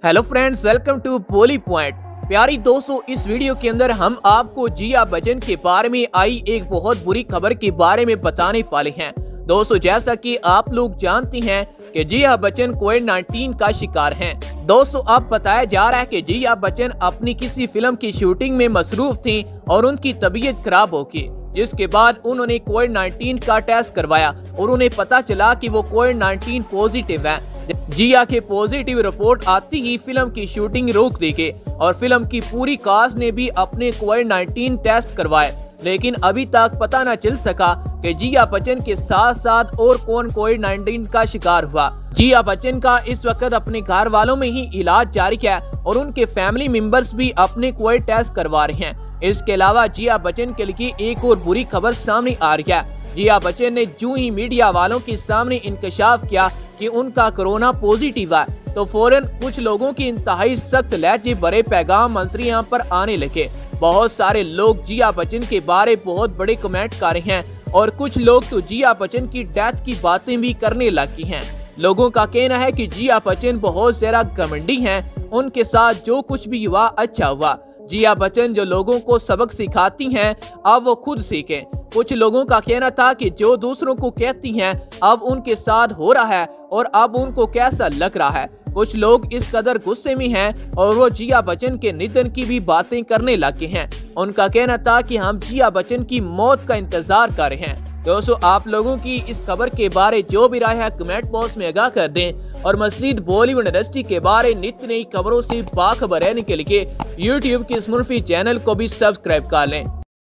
Hello friends, welcome to Boli point. प्यारी दोस्तों, इस वीडियो के अंदर हम आपको जिया बच्चन के बारे में आई एक बहुत बुरी खबर के बारे में बताने वाले हैं। दोस्तों, जैसा कि आप लोग जानते हैं कि जिया बच्चन कोविड-19 का शिकार हैं। दोस्तों, अब बताया जा रहा है कि जिया बच्चन अपनी किसी फिल्म की शूटिंग में मसरूफ थी और उनकी तबीयत खराब हो गई, जिसके बाद उन्होंने कोविड-19 का टेस्ट करवाया और उन्हें पता चला कि वो कोविड-19 पॉजिटिव है। जिया के पॉजिटिव रिपोर्ट आती ही फिल्म की शूटिंग रोक दी गई और फिल्म की पूरी कास्ट ने भी अपने कोविड-19 टेस्ट करवाए, लेकिन अभी तक पता न चल सका कि जिया बच्चन के साथ साथ और कौन कोविड-19 का शिकार हुआ। जिया बच्चन का इस वक्त अपने घर वालों में ही इलाज जारी है और उनके फैमिली मेंबर्स भी अपने कोविड टेस्ट करवा रहे हैं। इसके अलावा जिया बच्चन के लिए एक और बुरी खबर सामने आ रही है। जिया बच्चन ने जो ही मीडिया वालों के सामने इंकशाफ किया कि उनका कोरोना पॉजिटिव है, तो फौरन कुछ लोगों की इंतहाई सख्त लहजे भरे पैगाम मंजरियां पर आने लगे। बहुत सारे लोग जिया बच्चन के बारे बहुत बड़े कमेंट कर रहे हैं और कुछ लोग तो जिया बच्चन की डेथ की बातें भी करने लगी हैं। लोगों का कहना है कि जिया बच्चन बहुत ज्यादा घमंडी हैं, उनके साथ जो कुछ भी हुआ अच्छा हुआ। जिया बच्चन जो लोगों को सबक सिखाती हैं, अब वो खुद सीखें। कुछ लोगों का कहना था कि जो दूसरों को कहती हैं अब उनके साथ हो रहा है और अब उनको कैसा लग रहा है। कुछ लोग इस कदर गुस्से में हैं और वो जिया बच्चन के निधन की भी बातें करने लगे हैं। उनका कहना था कि हम जिया बच्चन की मौत का इंतजार कर रहे हैं। दोस्तों, आप लोगों की इस खबर के बारे जो भी राय है कमेंट बॉक्स में आगाह कर दें और मजीद बॉलीवुड इंडस्ट्री के बारे नित्य नई खबरों से बाखबर रहने के लिए यूट्यूब के स्मुर्फी चैनल को भी सब्सक्राइब कर लें।